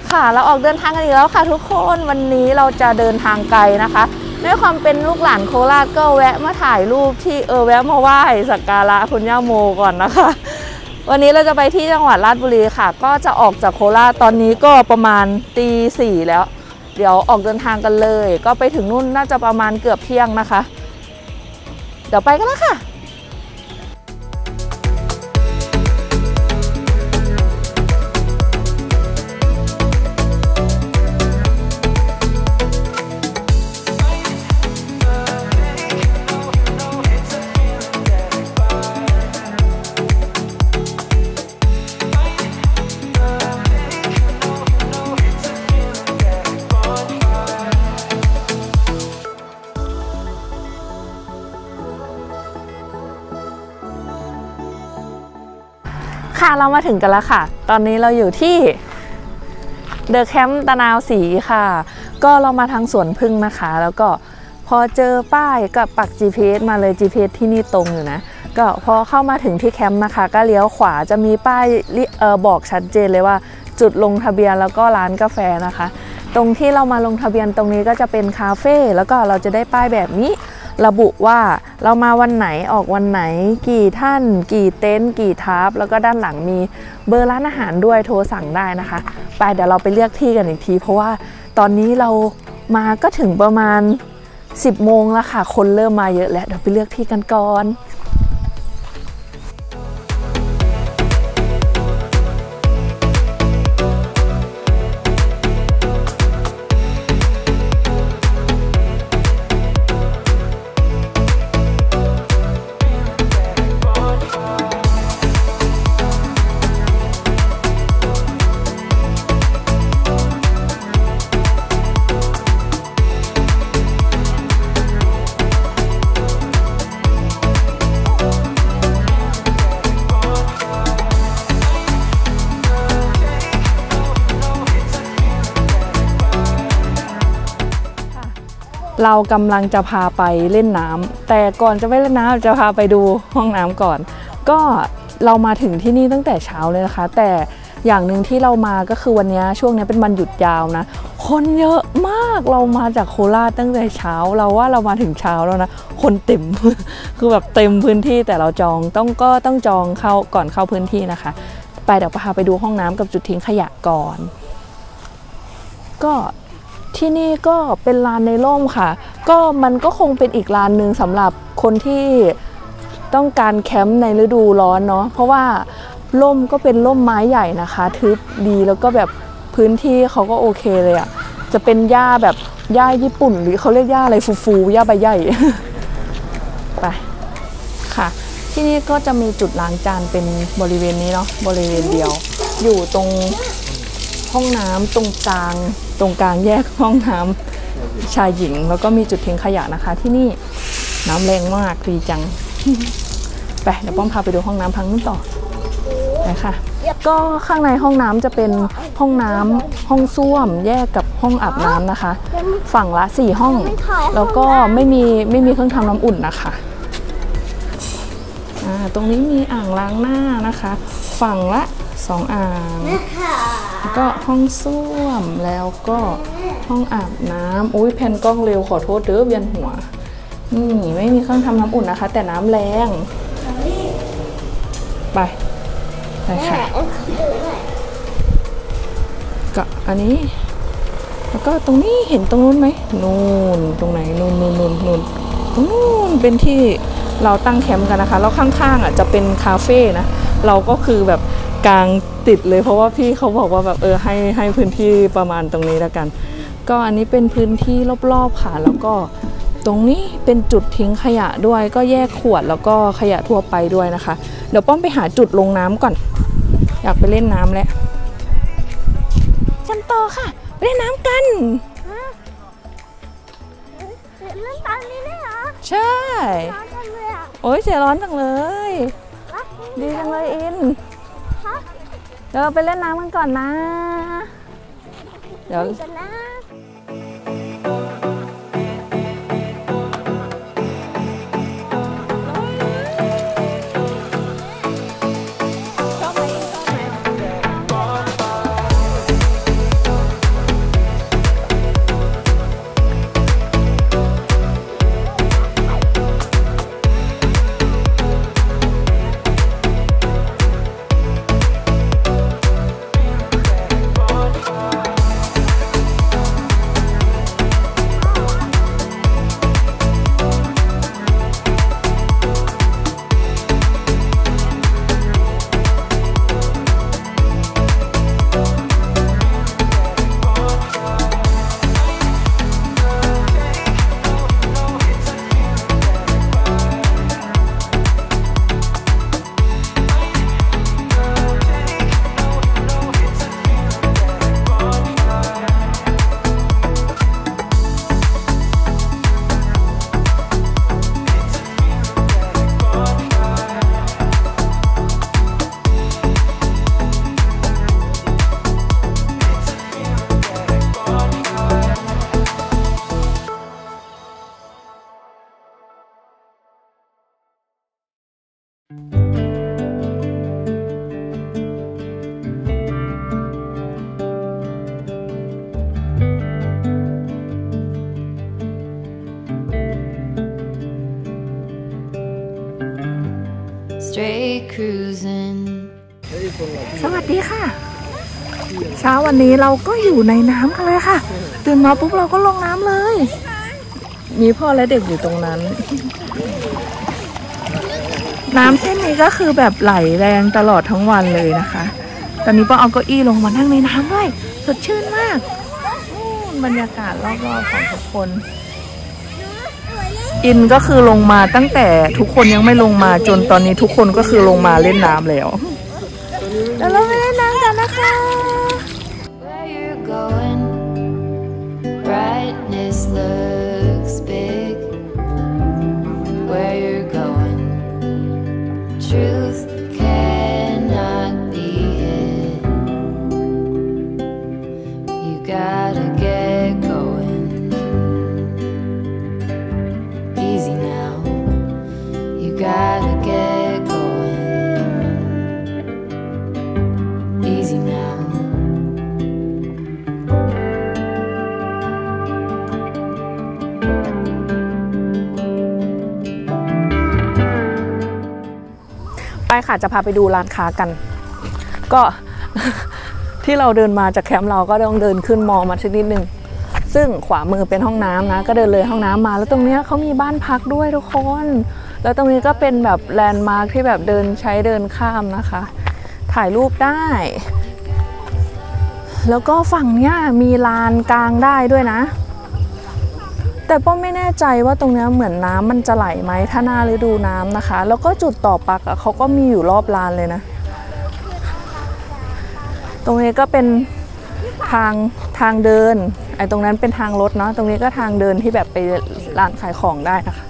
ค่ะเราออกเดินทางกันอีกแล้วค่ะทุกคนวันนี้เราจะเดินทางไกลนะคะด้วยความเป็นลูกหลานโคราชก็แวะมาถ่ายรูปที่แวะมาไหว้สักการะคุณย่าโมก่อนนะคะวันนี้เราจะไปที่จังหวัดราชบุรีค่ะก็จะออกจากโคราชตอนนี้ก็ประมาณตี 4แล้วเดี๋ยวออกเดินทางกันเลยก็ไปถึงนู่นน่าจะประมาณเกือบเที่ยงนะคะเดี๋ยวไปกันแล้วค่ะค่ะเรามาถึงกันแล้วค่ะตอนนี้เราอยู่ที่เดอะแคมป์ตะนาวศรีค่ะก็เรามาทางสวนพึ่งนะคะแล้วก็พอเจอป้ายก็ปัก GPS มาเลย GPS ที่นี่ตรงอยู่นะก็พอเข้ามาถึงที่แคมป์นะคะก็เลี้ยวขวาจะมีป้ายบอกชัดเจนเลยว่าจุดลงทะเบียนแล้วก็ร้านกาแฟนะคะตรงที่เรามาลงทะเบียนตรงนี้ก็จะเป็นคาเฟ่แล้วก็เราจะได้ป้ายแบบนี้ระบุว่าเรามาวันไหนออกวันไหนกี่ท่านกี่เต็นท์กี่ทาร์ปแล้วก็ด้านหลังมีเบอร์ร้านอาหารด้วยโทรสั่งได้นะคะไปเดี๋ยวเราไปเลือกที่กันอีกทีเพราะว่าตอนนี้เรามาก็ถึงประมาณ10 โมงแล้วค่ะคนเริ่มมาเยอะแล้วเดี๋ยวไปเลือกที่กันก่อนเรากำลังจะพาไปเล่นน้ำแต่ก่อนจะไปเล่นน้ำจะพาไปดูห้องน้ำก่อนก็เรามาถึงที่นี่ตั้งแต่เช้าเลยนะคะแต่อย่างหนึ่งที่เรามาก็คือวันนี้ช่วงนี้เป็นวันหยุดยาวนะคนเยอะมากเรามาจากโคราชตั้งแต่เช้าเราว่าเรามาถึงเช้าแล้วนะคนเต็ม คือแบบเต็มพื้นที่แต่เราจองต้องจองเข้าก่อนเข้าพื้นที่นะคะไปเดี๋ยวพาไปดูห้องน้ำกับจุดทิ้งขยะก่อนก็ที่นี่ก็เป็นลานในร่มค่ะก็มันก็คงเป็นอีกลานหนึ่งสำหรับคนที่ต้องการแคมป์ในฤดูร้อนเนาะเพราะว่าร่มก็เป็นร่มไม้ใหญ่นะคะทึบดีแล้วก็แบบพื้นที่เขาก็โอเคเลยอ่ะจะเป็นหญ้าแบบหญ้าญี่ปุ่นหรือเขาเรียกหญ้าอะไรฟูๆหญ้าใบใหญ่ ไปค่ะที่นี่ก็จะมีจุดล้างจานเป็นบริเวณนี้เนาะบริเวณเดียวอยู่ตรงห้องน้ำตรงกลางแยกห้องน้ำชายหญิงแล้วก็มีจุดทิ้งขยะนะคะที่นี่น้ำแรงมากดีจัง ไปเดี๋ยวป้อมพาไปดูห้องน้ำพังนู้นต่อไปค่ะก็ข้างในห้องน้ำจะเป็นห้องน้ำห้องส้วมแยกกับห้องอาบน้ำนะคะฝั่งละ4 ห้องแล้วก็ไม่มีเครื่องทำน้ำอุ่นนะคะตรงนี้มีอ่างล้างหน้านะคะฝั่งละ2 อ่างแล้วก็ห้องส้วมแล้วก็ห้องอาบน้ำอุ้ยแผ่นกล้องเร็วขอโทษเด้อเวียนหัวนี่ไม่มีเครื่องทำน้ำอุ่นนะคะแต่น้ำแรงไปค่ะก็อันนี้แล้วก็ตรงนี้เห็นตรงนู้นไหมนู่นตรงไหนนู่นตรงนู้นเป็นที่เราตั้งแคมป์กันนะคะแล้วข้างๆจะเป็นคาเฟ่นะเราก็คือแบบกลางติดเลยเพราะว่าพี่เขาบอกว่าแบบให้พื้นที่ประมาณตรงนี้แล้วกันก็อันนี้เป็นพื้นที่รอบๆค่ะแล้วก็ตรงนี้เป็นจุดทิ้งขยะด้วยก็แยกขวดแล้วก็ขยะทั่วไปด้วยนะคะเดี๋ยวป้อมไปหาจุดลงน้ำก่อนอยากไปเล่นน้ำแล้วกันต่อค่ะไปเล่นน้ำกันเล่นตอนนี้ได้เหรอใช่ร้อนจังเลยอ่ะโอ้ยเสียร้อนจังเลยดีจังเลยอินเดี๋ยวเราไปเล่นน้ำกันก่อนนะเดี๋ยว cruising. สวัสดีค่ะเช้าวันนี้เราก็อยู่ในน้ำกันเลยค่ะตื่นมาปุ๊บเราก็ลงน้ำเลย มีพ่อและเด็กอยู่ตรงนั้น น้ำเส้นนี้ก็คือแบบไหลแรงตลอดทั้งวันเลยนะคะ ตอนนี้ป้าเอาเก้าอี้ลงมานั่งในน้ำด้วยสดชื่นมากบรรยากาศรอบๆของทุกคนอินก็คือลงมาตั้งแต่ทุกคนยังไม่ลงมาจนตอนนี้ทุกคนก็คือลงมาเล่นน้ำแล้วแล้วเราไปเล่นน้ำกันนะคะ Where you're going, brightness looks big. Where you're going, truth cannot be hid. You gotta get going. Easy now. You gotta get going. Easy now. ไปค่ะจะพาไปดูร้านค้ากัน ก็ ที่เราเดินมาจากแคมป์เราก็ต้องเดินขึ้นมอมาสักนิดนึงซึ่งขวามือเป็นห้องน้ำนะก็เดินเลยห้องน้ำมาแล้วตรงนี้เขามีบ้านพักด้วยทุกคนแล้วตรงนี้ก็เป็นแบบแลนด์มาร์คที่แบบเดินข้ามนะคะถ่ายรูปได้แล้วก็ฝั่งเนี้ยมีลานกลางได้ด้วยนะแต่ป้อมไม่แน่ใจว่าตรงนี้เหมือนน้ำมันจะไหลไหมถ้าหน้าฤดูน้ำนะคะแล้วก็จุดต่อปักเขาก็มีอยู่รอบลานเลยนะตรงนี้ก็เป็นทางเดินไอ้ตรงนั้นเป็นทางรถเนาะตรงนี้ก็ทางเดินที่แบบไปร้านขายของได้นะคะ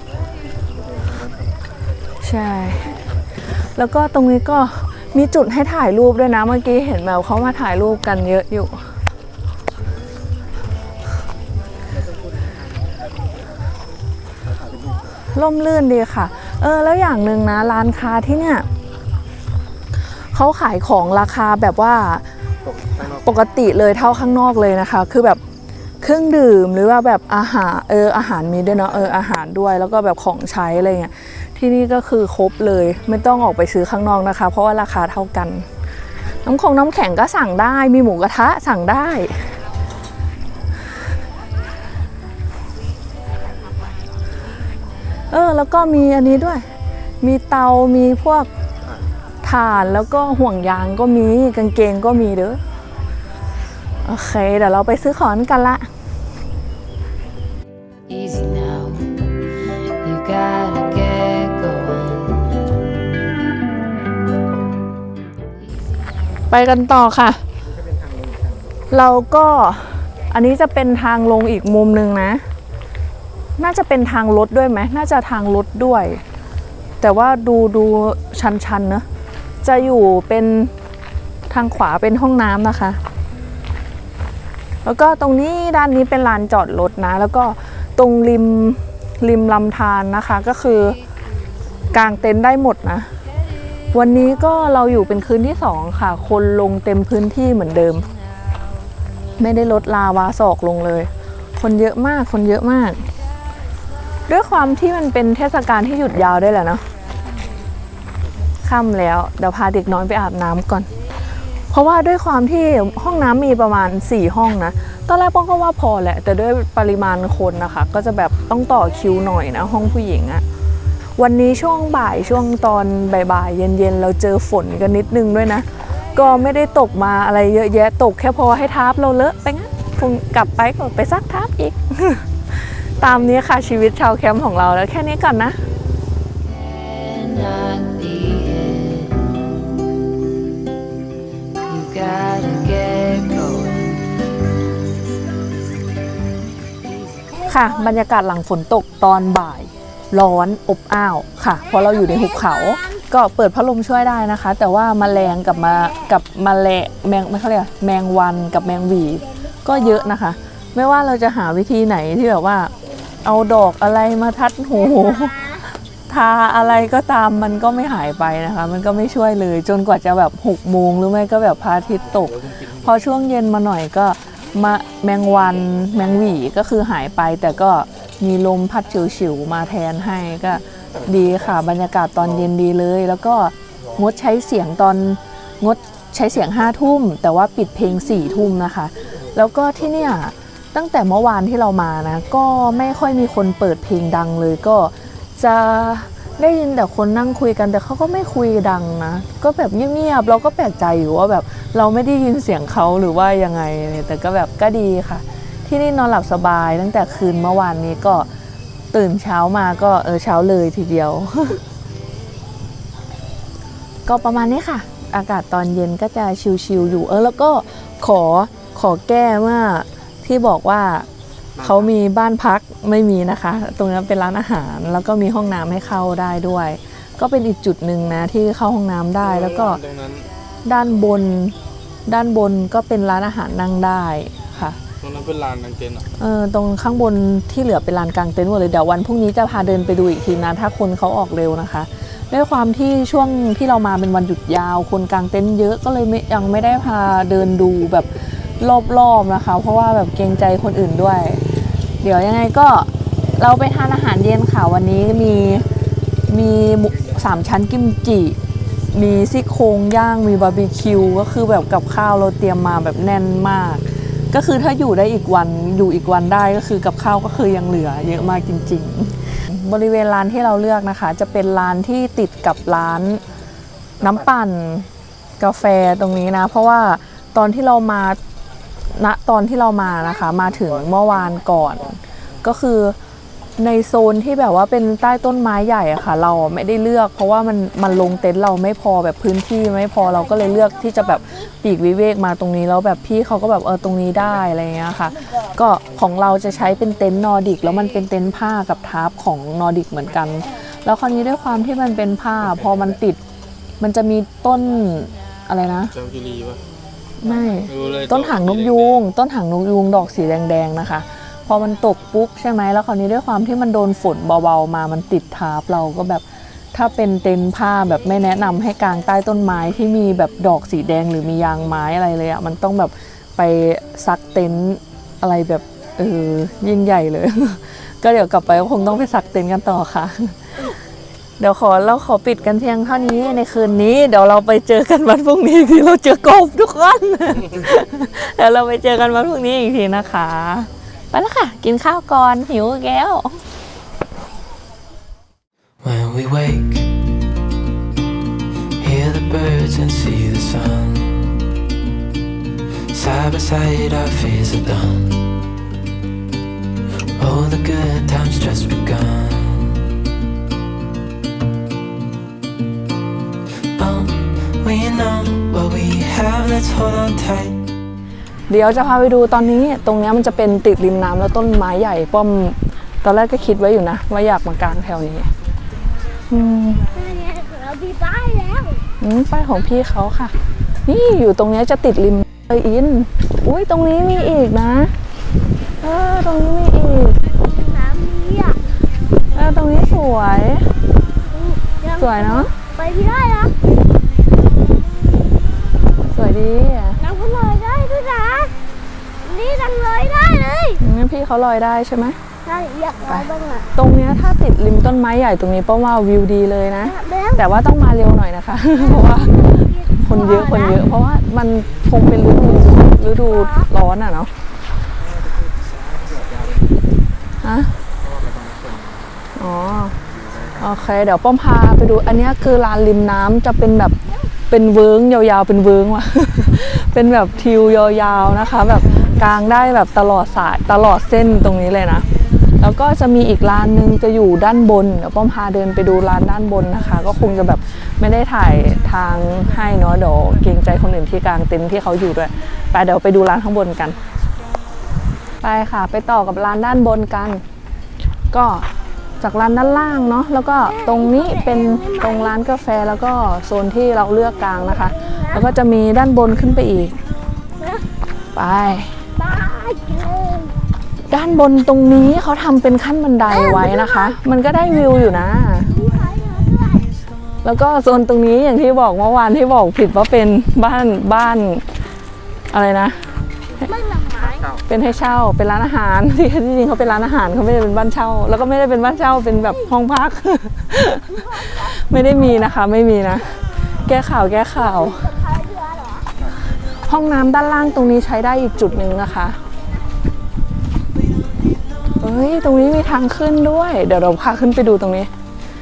ใช่แล้วก็ตรงนี้ก็มีจุดให้ถ่ายรูปด้วยนะเมื่อกี้เห็นแบบเขามาถ่ายรูปกันเยอะอยู่ร่มรื่นดีค่ะแล้วอย่างหนึ่งนะร้านค้าที่เนี่ยเขาขายของราคาแบบว่าปกติเลยเท่าข้างนอกเลยนะคะคือแบบเครื่องดื่มหรือว่าแบบอาหารมีด้วยเนาะอาหารด้วยแล้วก็แบบของใช้อะไรเงี้ยที่นี่ก็คือครบเลยไม่ต้องออกไปซื้อข้างนอกนะคะเพราะว่าราคาเท่ากันน้ำแข็งก็สั่งได้มีหมูกระทะสั่งได้แล้วก็มีอันนี้ด้วยมีเตามีพวกถ่านแล้วก็ห่วงยางก็มีกางเกงก็มีเด้อโอเคเดี๋ยวเราไปซื้อของกันละ Easy now. You gotta get going. ไปกันต่อค่ะเราก็อันนี้จะเป็นทางลงอีกมุมนึงนะน่าจะเป็นทางรถด้วยไหมน่าจะทางรถด้วยแต่ว่าดูชันๆเนอะจะอยู่เป็นทางขวาเป็นห้องน้ำนะคะแล้วก็ตรงนี้ด้านนี้เป็นลานจอดรถนะแล้วก็ตรงริมลำธารนะคะก็คือกางเต็นท์ได้หมดนะวันนี้ก็เราอยู่เป็นคืนที่2ค่ะคนลงเต็มพื้นที่เหมือนเดิมไม่ได้ลดลาวาศอกลงเลยคนเยอะมากด้วยความที่มันเป็นเทศกาลที่หยุดยาวได้แหละเนาะค่ำแล้วเดี๋ยวพาเด็กน้อยไปอาบน้ำก่อนเพราะว่าด้วยความที่ห้องน้ำมีประมาณ4ห้องนะตอนแรกป้องก็ว่าพอแหละแต่ด้วยปริมาณคนนะคะก็จะแบบต้องต่อคิวหน่อยนะห้องผู้หญิงอะวันนี้ช่วงบ่ายช่วงตอนบ่ายเย็นเราเจอฝนกันนิดนึงด้วยนะก็ไม่ได้ตกมาอะไรเยอะแยะตกแค่พอให้ทับเราเลอะไปงั้นคงกลับไปก็ไปซักทับอีก ตามนี้ค่ะชีวิตชาวแคมป์ของเราแล้วแค่นี้ก่อนนะ Cannot be hid. You gotta get going. ค่ะบรรยากาศหลังฝนตกตอนบ่ายร้อนอบอ้าวค่ะเพราะเราอยู่ในหุบเขาก็เปิดพัดลมช่วยได้นะคะแต่ว่าแมลงกับแมงไม่เขาเรียกแมงวันกับแมงหวีก็เยอะนะคะไม่ว่าเราจะหาวิธีไหนที่แบบว่าเอาดอกอะไรมาทัดหูทาอะไรก็ตามมันก็ไม่หายไปนะคะมันก็ไม่ช่วยเลยจนกว่าจะแบบ6 โมงหรือไม่ก็แบบพระอาทิตย์ตกพอช่วงเย็นมาหน่อยก็มาแมงวันแมงหวีก็คือหายไปแต่ก็มีลมพัดฉิวๆมาแทนให้ก็ดีค่ะบรรยากาศตอนเย็นดีเลยแล้วก็งดใช้เสียงงดใช้เสียง5 ทุ่มแต่ว่าปิดเพลง4 ทุ่มนะคะแล้วก็ที่เนี่ยตั้งแต่เมื่อวานที่เรามานะก็ไม่ค่อยมีคนเปิดเพลงดังเลยก็จะได้ยินแต่คนนั่งคุยกันแต่เขาก็ไม่คุยดังนะก็แบบเงียบๆเราก็แปลกใจอยู่ว่าแบบเราไม่ได้ยินเสียงเขาหรือว่ายังไงแต่ก็แบบก็ดีค่ะที่นี่นอนหลับสบายตั้งแต่คืนเมื่อวานนี้ก็ตื่นเช้ามาก็เช้าเลยทีเดียว ก็ประมาณนี้ค่ะอากาศตอนเย็นก็จะชิลๆอยู่แล้วก็ขอแก้ว่าที่บอกว่าเขามีบ้านพักไม่มีนะคะตรงนั้นเป็นร้านอาหารแล้วก็มีห้องน้ำให้เข้าได้ด้วยก็เป็นอีกจุดหนึ่งนะที่เข้าห้องน้ำได้แล้วก็ด้านบนก็เป็นร้านอาหารนั่งได้ค่ะตรงนั้นเป็นลานกางเต็นท์ตรงข้างบนที่เหลือเป็นลานกางเต็นท์หมดเลยเดี๋ยววันพรุ่งนี้จะพาเดินไปดูอีกทีนะถ้าคนเขาออกเร็วนะคะด้วยความที่ช่วงที่เรามาเป็นวันหยุดยาวคนกางเต็นท์เยอะก็เลยยังไม่ได้พาเดินดูแบบรอบๆนะคะเพราะว่าแบบเกรงใจคนอื่นด้วยเดี๋ยวยังไงก็เราไปทานอาหารเย็นค่ะวันนี้มี3 ชั้นกิมจิมีซี่โครงย่างมีบาร์บีคิวก็คือแบบกับข้าวเราเตรียมมาแบบแน่นมากก็คือถ้าอยู่ได้อีกวันได้ก็คือกับข้าวก็คือยังเหลือเยอะมากจริงๆบริเวณร้านที่เราเลือกนะคะจะเป็นร้านที่ติดกับร้านน้ำปั่นกาแฟตรงนี้นะเพราะว่าตอนที่เรามานะคะมาถึงเมื่อวานก่อนก็คือในโซนที่แบบว่าเป็นใต้ต้นไม้ใหญ่อะค่ะเราไม่ได้เลือกเพราะว่ามันลงเต็นท์เราไม่พอแบบพื้นที่ไม่พอเราก็เลยเลือกที่จะแบบปีกวิเวกมาตรงนี้แล้วแบบพี่เขาก็แบบตรงนี้ได้อะไรเงี้ยค่ะก็ของเราจะใช้เป็นเต็นท์นอร์ดิกแล้วมันเป็นเต็นท์ผ้ากับทาร์ปของนอร์ดิกเหมือนกันแล้วคราวนี้ด้วยความที่มันเป็นผ้าพอมันติดมันจะมีต้นอะไรนะเจ้าจุลีปะไม่ต้นหางนกยูงดอกสีแดงๆนะคะพอมันตกปุ๊บใช่ไหมแล้วคราวนี้ด้วยความที่มันโดนฝนเบาๆมามันติดทาร์ปเราก็แบบถ้าเป็นเต็นท์ผ้าแบบไม่แนะนำให้กางใต้ต้นไม้ที่มีแบบดอกสีแดงหรือมียางไม้อะไรเลยอะมันต้องแบบไปซักเต็นท์อะไรแบบยิ่งใหญ่เลย ก็เดี๋ยวกลับไปก็คงต้องไปซักเต็นท์กันต่อค่ะเดี๋ยวเราขอปิดกันเพียงเท่านี้ในคืนนี้เดี๋ยวเราไปเจอกันวันพรุ่งนี้ที่เราเจอกบทุกคน เดี๋ยวเราไปเจอกันวันพรุ่งนี้อีกทีนะคะไปแล้วค่ะกินข้าวก่อนหิวแก้ว When we wake, hear the birds and see the sun. Side by side our fears are done. All the good times just begun.We know what we have, let's hold on tight. เดี๋ยวจะพาไปดูตอนนี้ตรงนี้มันจะเป็นติดริมน้ำแล้วต้นไม้ใหญ่ป้อมตอนแรกก็คิดไว้อยู่นะว่าอยากมากางแถวนี้เรามีป้ายแล้วป้ายของพี่เขาค่ะนี่อยู่ตรงนี้จะติดริมเลยอินอุ้ยตรงนี้มีอีกนะตรงนี้มีอีกน้ำนี้ตรงนี้สวยเนาะไปพี่ได้นะสวยดีน้ำเขาลอยได้ด้วยนะนี่ดังลอยได้เลยงั้นพี่เขาลอยได้ใช่ไหมใช่อยากลอยบ้างอะตรงนี้ถ้าติดริมต้นไม้ใหญ่ตรงนี้ป้าว่าวิวดีเลยนะแต่ว่าต้องมาเร็วหน่อยนะคะเพราะว่าคนเยอะเพราะว่ามันคงเป็นฤดูร้อนอะเนาะอ๋อโอเคเดี๋ยวป้อมพาไปดูอันนี้คือลานริมน้ำจะเป็นแบบเป็นเวิ้งยาวๆเป็นเวิ้งว่ะ เป็นแบบทิวยาวๆนะคะแบบกางได้แบบตลอดสายตลอดเส้นตรงนี้เลยนะแล้วก็จะมีอีกลานนึงจะอยู่ด้านบนเดี๋ยวป้อมพาเดินไปดูลานด้านบนนะคะก็คงจะแบบไม่ได้ถ่ายทางให้เนาะเดี๋ยวเกรงใจคนอื่นที่กางเต็นท์ที่เขาอยู่ด้วยไปเดี๋ยวไปดูลานข้างบนกันไปค่ะไปต่อกับลานด้านบนกันก็จากร้านด้านล่างเนาะแล้วก็ตรงนี้เป็นตรงร้านกาแฟแล้วก็โซนที่เราเลือกกลางนะคะแล้วก็จะมีด้านบนขึ้นไปอีกไปด้านบนตรงนี้เขาทำเป็นขั้นบันไดไว้นะคะมันก็ได้วิวอยู่นะแล้วก็โซนตรงนี้อย่างที่บอกเมื่อวานที่บอกผิดว่าเป็นบ้านอะไรนะเป็นให้เช่าเป็นร้านอาหารที่จริงเขาเป็นร้านอาหารเขาไม่ได้เป็นบ้านเช่าแล้วก็ไม่ได้เป็นบ้านเช่าเป็นแบบห้องพัก ไม่ได้มีนะคะไม่มีนะแก้ข่าวห้องน้ำด้านล่างตรงนี้ใช้ได้อีกจุดหนึ่งนะคะเฮ้ยตรงนี้มีทางขึ้นด้วยเดี๋ยวเราพาขึ้นไปดูตรงนี้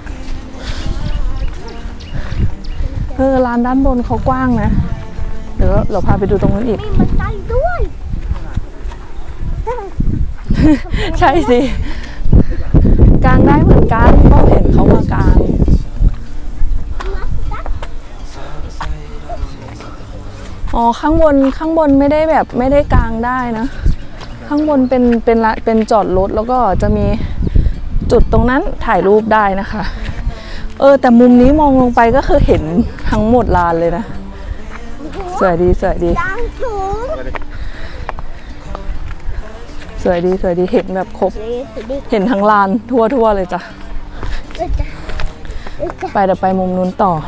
ลานด้านบนเขากว้างนะเดี๋ยวเราพาไปดูตรงนั้นอีกมีบันไดด้วยใช่สิกางได้เหมือนกันก็เห็นเขามากางอ๋อข้างบนไม่ได้กางได้นะข้างบนเป็นจอดรถแล้วก็จะมีจุดตรงนั้นถ่ายรูปได้นะคะแต่มุมนี้มองลงไปก็คือเห็นทั้งหมดลานเลยนะสวยดีดังสูงสวยดีเห็นแบบครบเห็นทั้งลานทั่วเลยจ้ะไปเดี๋ยวไปมุมนู้นต่อ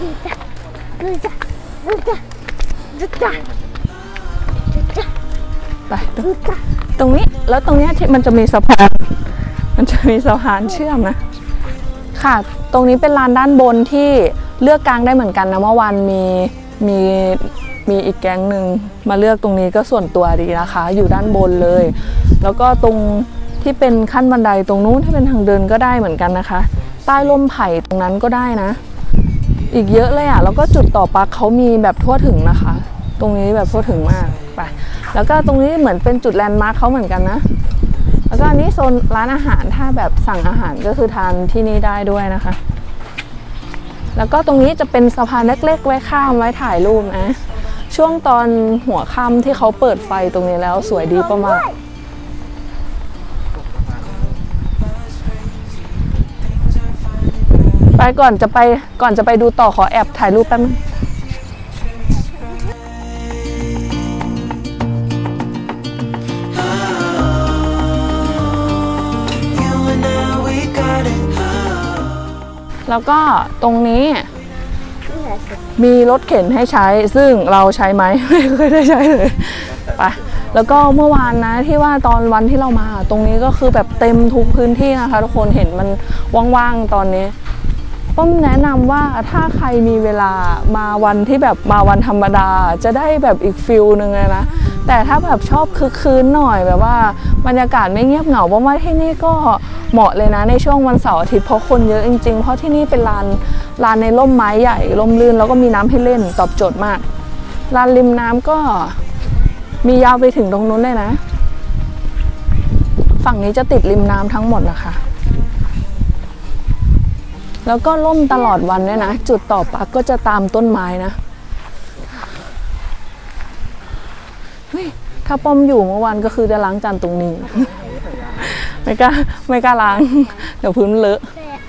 ไปตรงนี้แล้วตรงนี้ที่มันจะมีสะพานเชื่อมนะค่ะตรงนี้เป็นลานด้านบนที่เลือกกางได้เหมือนกันนะเมื่อวานมีอีกแก๊งหนึ่งมาเลือกตรงนี้ก็ส่วนตัวดีนะคะอยู่ด้านบนเลยแล้วก็ตรงที่เป็นขั้นบันไดตรงนู้นที่เป็นทางเดินก็ได้เหมือนกันนะคะใต้ร่มไผ่ตรงนั้นก็ได้นะอีกเยอะเลยอ่ะแล้วก็จุดต่อปลั๊กเขามีแบบทั่วถึงนะคะตรงนี้แบบทั่วถึงมากไปแล้วก็ตรงนี้เหมือนเป็นจุดแลนด์มาร์คเขาเหมือนกันนะแล้วก็อันนี้โซนร้านอาหารถ้าแบบสั่งอาหารก็คือทานที่นี่ได้ด้วยนะคะแล้วก็ตรงนี้จะเป็นสะพานเล็กๆไว้ข้ามไว้ถ่ายรูปนะช่วงตอนหัวค่ำที่เขาเปิดไฟตรงนี้แล้วสวยดีประมาณไปก่อนจะไปดูต่อขอแอบถ่ายรูปแป๊บนึงแล้วก็ตรงนี้มีรถเข็นให้ใช้ซึ่งเราใช้ไหมไม่เคยได้ใช้เลยไปแล้วก็เมื่อวานนะที่ว่าตอนวันที่เรามาตรงนี้ก็คือแบบเต็มทุกพื้นที่นะคะทุกคนเห็นมันว่างๆตอนนี้ป้อมแนะนำว่าถ้าใครมีเวลามาวันที่แบบมาวันธรรมดาจะได้แบบอีกฟิลนึงเลยนะแต่ถ้าแบบชอบคึกคืนหน่อยแบบว่าบรรยากาศไม่เงียบเหงาเพราะว่าที่นี่ก็เหมาะเลยนะในช่วงวันเสาร์อาทิตย์เพราะคนเยอะจริงๆเพราะที่นี่เป็นลานในร่มไม้ใหญ่ร่มรื่นแล้วก็มีน้ำให้เล่นตอบโจทย์มากลานริมน้ำก็มียาวไปถึงตรงนู้นเลยนะฝั่งนี้จะติดริมน้ำทั้งหมดนะคะแล้วก็ร่มตลอดวันด้วยนะจุดต่อปลั๊กก็จะตามต้นไม้นะถ้าป้อมอยู่เมื่อวานก็คือจะล้างจานตรงนี้ ไม่กล้าล้างเดี๋ยวพื้นเลอะ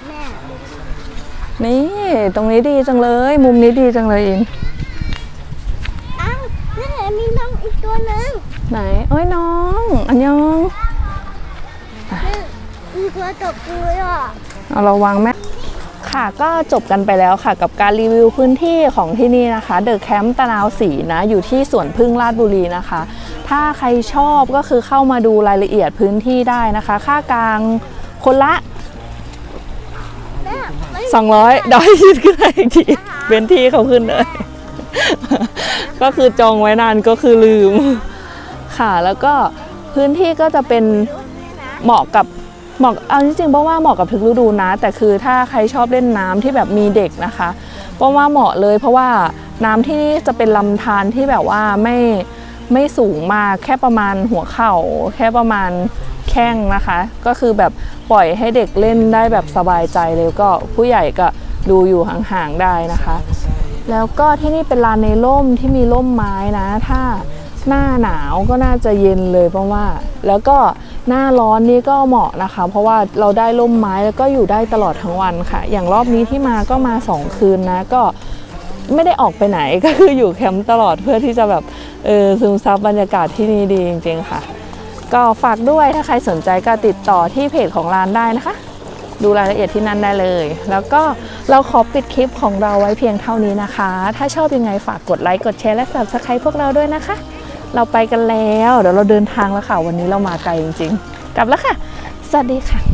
นี่ตรงนี้ดีจังเลยมุมนี้ดีจังเลยอินอ้าวนี่มีน้องอีกตัวหนึ่งไหนเอ้ยน้องอันยองมีตัวตกเลยอ่ะเอาเราวางแม่ค่ะก็จบกันไปแล้วค่ะกับการรีวิวพื้นที่ของที่นี่นะคะเดอะแคมป์ตะนาวศรีนะอยู่ที่สวนพึ่งราชบุรีนะคะถ้าใครชอบก็คือเข้ามาดูรายละเอียดพื้นที่ได้นะคะค่ากลางคนละ200เดี๋ยวให้คิดขึ้นอีกทีเป็นที่เขาขึ้นเลยก็คือจองไว้นานก็คือลืมค่ะแล้วก็พื้นที่ก็จะเป็นเหมาะเอาจริงๆเพราะว่าเหมาะกับทุกฤดูนะแต่คือถ้าใครชอบเล่นน้ำที่แบบมีเด็กนะคะเพราะว่าเหมาะเลยเพราะว่าน้ำที่นี่จะเป็นลำธารที่แบบว่าไม่สูงมากแค่ประมาณหัวเข่าแค่ประมาณแข้งนะคะก็คือแบบปล่อยให้เด็กเล่นได้แบบสบายใจเลยก็ผู้ใหญ่ก็ดูอยู่ห่างๆได้นะคะแล้วก็ที่นี่เป็นลานในร่มที่มีร่มไม้นะถ้าหน้าหนาวก็น่าจะเย็นเลยเพราะว่าแล้วก็หน้าร้อนนี่ก็เหมาะนะคะเพราะว่าเราได้ร่มไม้แล้วก็อยู่ได้ตลอดทั้งวันค่ะอย่างรอบนี้ที่มาก็มา2คืนนะก็ไม่ได้ออกไปไหนก็คืออยู่แคมป์ตลอดเพื่อที่จะแบบซึมซับบรรยากาศที่นี่ดีจริงๆค่ะก็ฝากด้วยถ้าใครสนใจก็ติดต่อที่เพจของร้านได้นะคะดูรายละเอียดที่นั่นได้เลยแล้วก็เราขอปิดคลิปของเราไว้เพียงเท่านี้นะคะถ้าชอบยังไงฝากกดไลค์กดแชร์และ Subscribe พวกเราด้วยนะคะเราไปกันแล้วเดี๋ยวเราเดินทางแล้วค่ะวันนี้เรามาไกลจริงๆกลับแล้วค่ะสวัสดีค่ะ